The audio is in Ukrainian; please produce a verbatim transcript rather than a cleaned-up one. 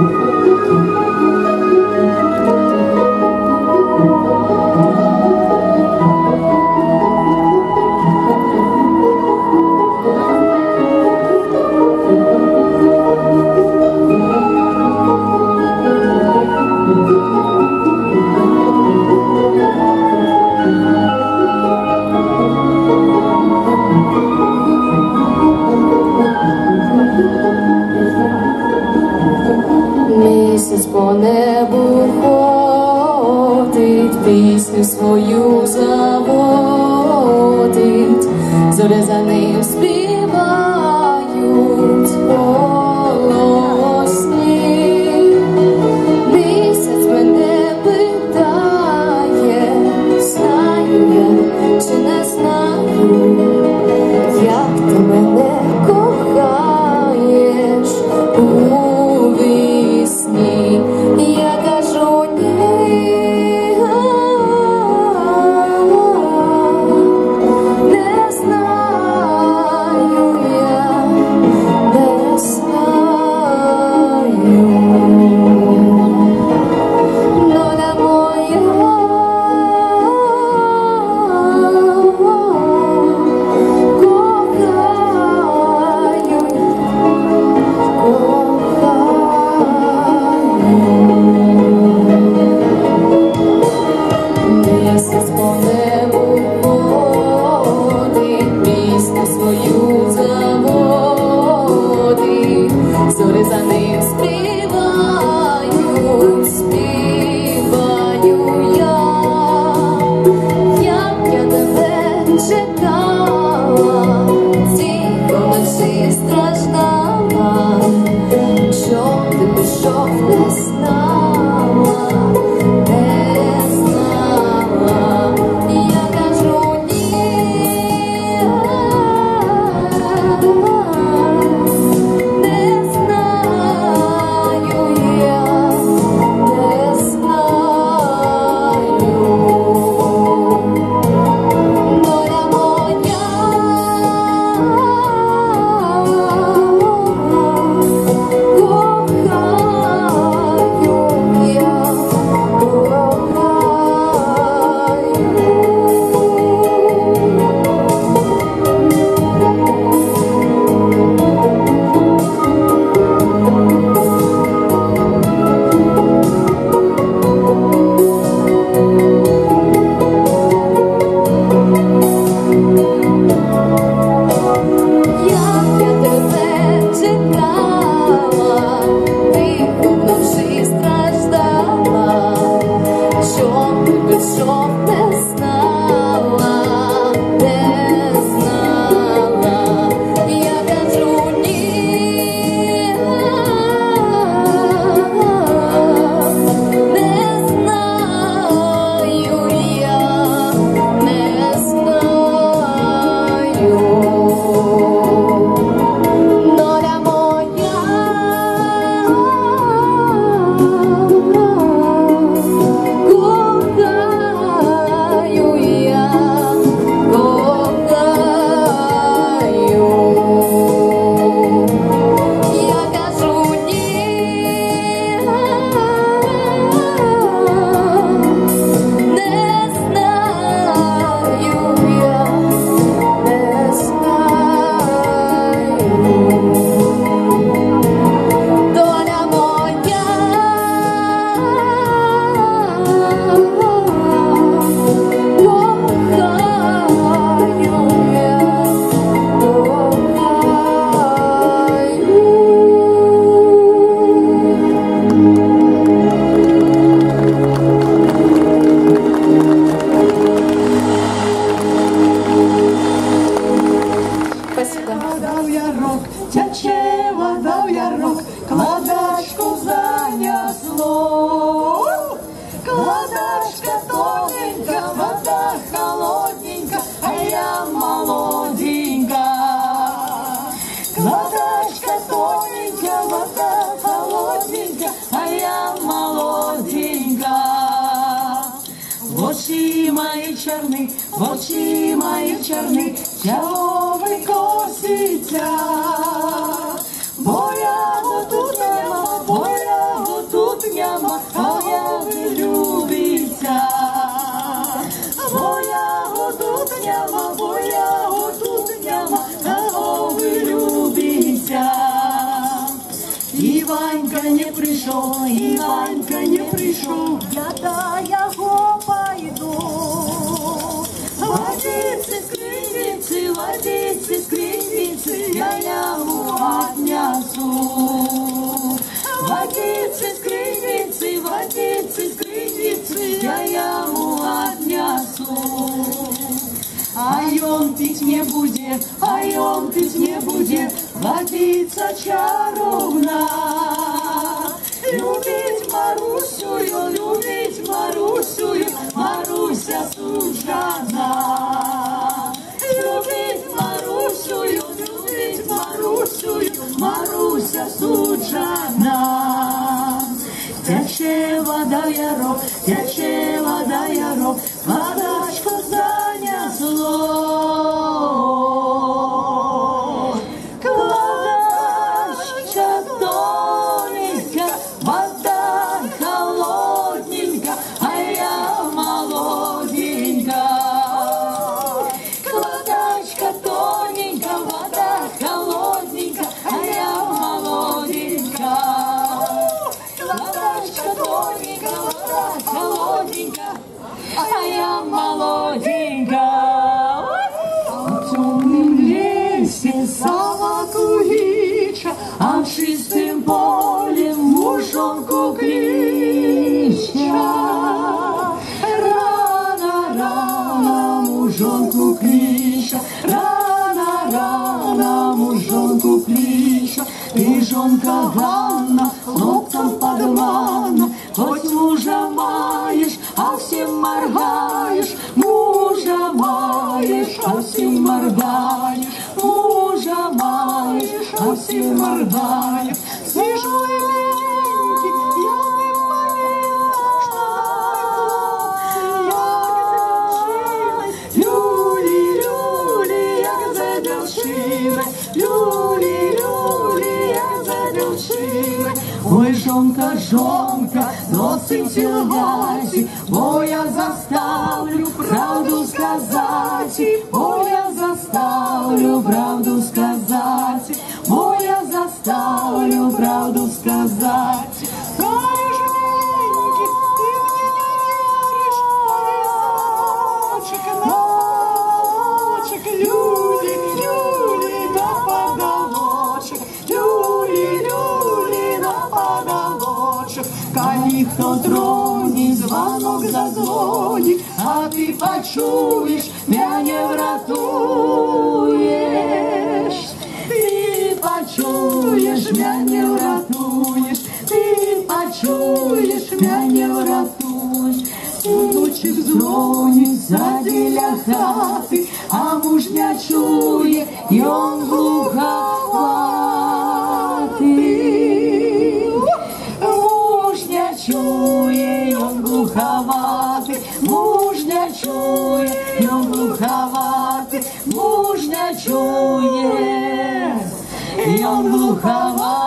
Місяць по небу ходить, пісню свою заводить, зорі за ним співають голосні. Місяць мене питає, знаю я чи не знаю, як ти мене кохаєш у вісні. Я кажу ні, не знаю я, не знаю. Доля моя місяць по небу ходить, пісню свою заводить, зорі за ним співають, співаю я, як я тебе чекала, тихо вночі страждала, що ти пішов, не знала. Очі мої чорні, очі мої чорні, чого ви коситься? Бо я тут нема, бо я дняма, моя любиться. Моя тут дняма, моя тут дняма, кого ви любите. І Ванька не прийшов, і Ванька не прийшов, я та його пойду. Водицы, скрипницы, водицы, скрипницы, я ему отнесу. Водицы, скрипницы, водицы, скрипницы, я ему отнесу. А он пить не будет, а он пить не будет, водица чаровна. Любить Марусю, любить Марусю, Маруся суджана. Любить Марусю, любить Марусю, Маруся суджана. Тече вода ярок, тече вода ярок, водачку занесло. Кладачка тоненька, вода холодненька, а я молоденька. Кладачка тоненька, вода холодненька, а я молоденька. Кладачка тоненька, вода холодненька, а я молоденька. В темном лесе собаку-гича, а в чистым поле мужонку клича. Рано, рано мужонку клича, рано, рано мужонку клича. Пижонка Ганна, хлопцам подмана, хоть мужа маешь, а всем моргаешь, мужа маешь, а всем моргаешь, мужа маешь, а всем моргаешь. Слышь, мой миленький, я не поняла, люли, люли, як за девчиной, люли, люли, як за девчиной. Ой, жонка, жонка, досить лгать, бо я заставлю правду сказать, бо я заставлю правду сказать, бо я заставлю правду сказать. Скажешь, миленький, ты мне не веришь, височек, ночек, люли, люли, да подолочек, люли, люли, да подолочек. Коли кто тронет, звонок зазвонит, а ты почуешь, меня не вратуешь. Ты почуешь, меня не вратуешь, ты почуешь, меня не вратуешь. Сыночек звонит сзади ля хаты, а муж не чує, и он глуховатый. Муж не чує, и он глуховатый, муж не чує, и он глуховатый, муж не чує, и он глуховатый.